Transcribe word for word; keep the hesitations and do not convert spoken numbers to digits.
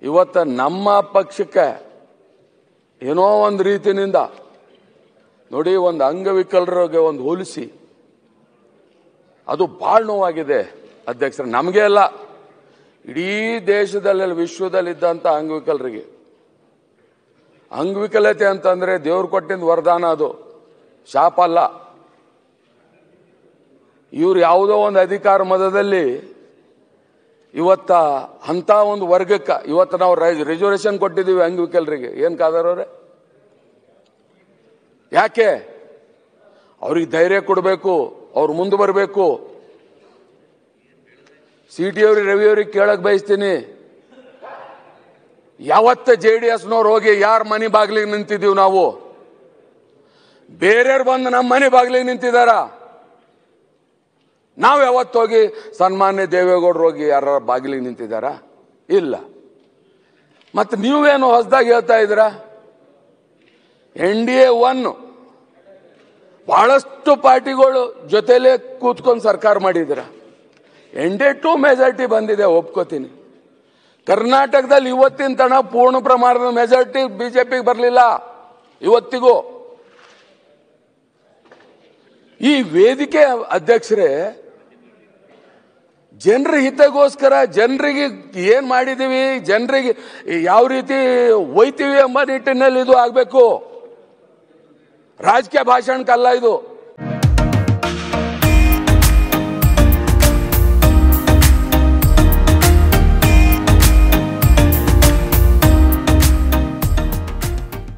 ಇವತ್ತು ನಮ್ಮ ಪಕ್ಷಕ್ಕೆ ಏನೋ ಒಂದು ರೀತಿನಿಂದ ನೋಡಿ, ಒಂದು ಅಂಗವಿಕಲರಿಗೆ ಒಂದು ಹೋಲಿಸಿ ಅದು ಬಹಳ ನೋವಾಗಿದೆ ಅಧ್ಯಕ್ಷರ. ನಮಗೆ ಅಲ್ಲ, ಇಡೀ ದೇಶದಲ್ಲಿ ವಿಶ್ವದಲ್ಲಿದ್ದಂಥ ಅಂಗವಿಕಲರಿಗೆ. ಅಂಗವಿಕಲತೆ ಅಂತಂದ್ರೆ ದೇವ್ರು ಕೊಟ್ಟಿದ್ದ ವರದಾನ, ಅದು ಶಾಪ ಅಲ್ಲ. ಇವ್ರು ಯಾವುದೋ ಒಂದು ಅಧಿಕಾರ ಮದದಲ್ಲಿ ಇವತ್ತ ಅಂತ ಒಂದು ವರ್ಗಕ್ಕೆ ಇವತ್ತು ನಾವು ರಿಸರ್ವೇಶನ್ ಕೊಟ್ಟಿದ್ದೀವಿ ಅಂಗವಿಕಲರಿಗೆ. ಏನ್ ಕಾದಾರವ್ರೆ? ಯಾಕೆ? ಅವ್ರಿಗೆ ಧೈರ್ಯ ಕೊಡಬೇಕು, ಅವ್ರು ಮುಂದೆ ಬರಬೇಕು. ಸಿ ಟಿ ಅವ್ರಿಗೆ, ರವಿ ಅವ್ರಿಗೆ ಕೇಳಕ್ ಬಯಸ್ತೀನಿ, ಯಾವತ್ತ ಜೆ ಡಿ ಎಸ್ನವ್ರು ಹೋಗಿ ಯಾರ ಮನೆ ಬಾಗಿಲಿಗೆ ನಿಂತಿದ್ದೀವಿ ನಾವು? ಬೇರೆಯವ್ರು ಬಂದು ನಮ್ಮ ಮನೆ ಬಾಗಿಲಿಗೆ ನಿಂತಿದಾರ? ನಾವು ಯಾವತ್ತೋಗಿ ಸನ್ಮಾನ್ಯ ದೇವೇಗೌಡರು ಹೋಗಿ ಯಾರ ಬಾಗಿಲಿಗೆ ನಿಂತಿದಾರ? ಇಲ್ಲ. ಮತ್ತೆ ನೀವೇನು ಹೊಸದಾಗಿ ಹೇಳ್ತಾ ಇದ್ದೀರಾ? ಎನ್ ಡಿ ಎ ಒನ್ ಬಹಳಷ್ಟು ಪಾರ್ಟಿಗಳು ಜೊತೆಲೇ ಕೂತ್ಕೊಂಡು ಸರ್ಕಾರ ಮಾಡಿದಿರ. N D A to majority ಬಂದಿದೆ, ಒಪ್ಕೋತೀನಿ. ಕರ್ನಾಟಕದಲ್ಲಿ ಇವತ್ತಿನ ತನ ಪೂರ್ಣ ಪ್ರಮಾಣದ ಮೆಜಾರಿಟಿ ಬಿಜೆಪಿಗೆ ಬರಲಿಲ್ಲ ಇವತ್ತಿಗೂ. ಈ ವೇದಿಕೆ ಅಧ್ಯಕ್ಷರೇ, ಜನರ ಹಿತಗೋಸ್ಕರ ಜನರಿಗೆ ಏನ್ ಮಾಡಿದೀವಿ, ಜನರಿಗೆ ಯಾವ ರೀತಿ ಒಯ್ತೀವಿ ಎಂಬ ನಿಟ್ಟಿನಲ್ಲಿ ಇದು ಆಗಬೇಕು. ರಾಜಕೀಯ ಭಾಷಣಕ್ಕಲ್ಲ ಇದು.